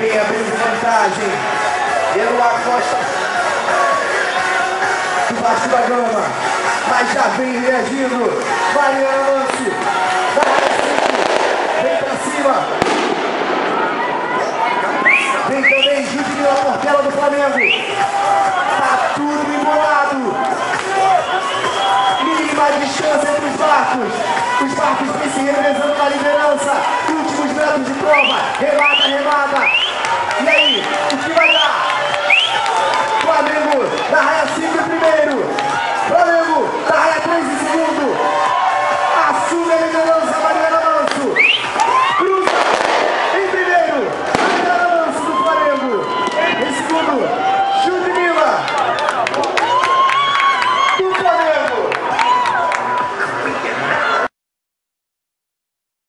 Vem abrindo vantagem. Eloá Costa do Vasco da Gama, mas já vem reagindo. Mariana Manso da área 5, vem pra cima. Vem também Judilila Portela do Flamengo. Tá tudo embolado. Mínima distância entre os barcos. Os barcos vêm se revezando na liderança. Últimos metros de prova. Remata, remata. E aí, o que vai dar? Flamengo da raia 5.